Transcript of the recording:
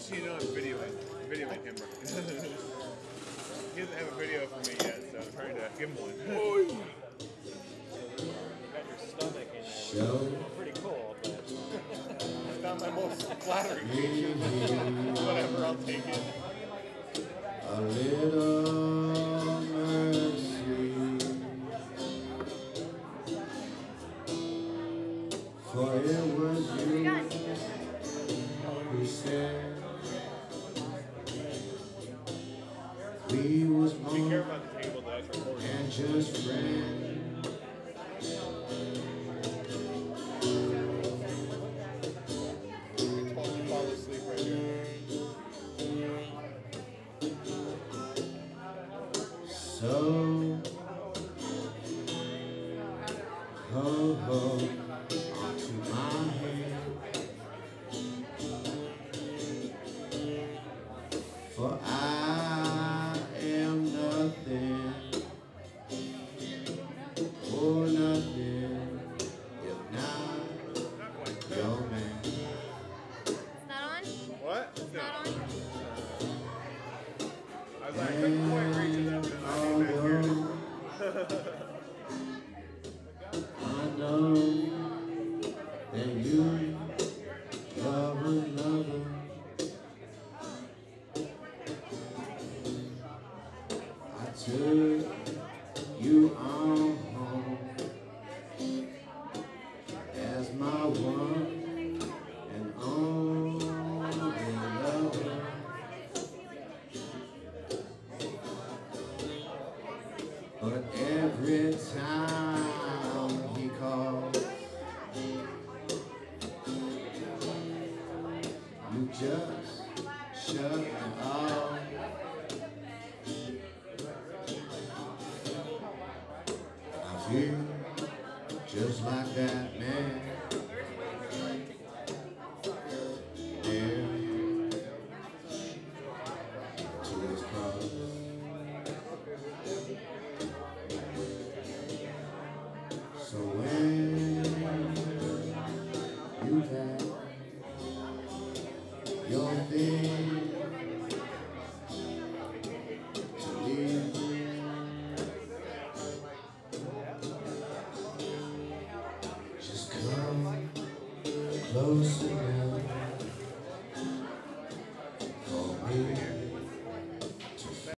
Just so you know, I'm videoing him. He doesn't have a video for me yet, so I'm trying to give him one. You got your stomach in there. Pretty cool, but It's not my most flattering picture. Whatever, I'll take it. A little mercy, for it was you who said we was Be more careful at the table, though. It's recording. than just friends. I totally fall asleep right here. So, ho ho, onto my head, for I am nothing, or nothing, if not your man. It's not on? What? It's No. not on? I was like, I couldn't quite reach it up to my back here. I know that you love another. I took you on home as my one and only lover. But every time he calls, you just shut it off. I feel just like that man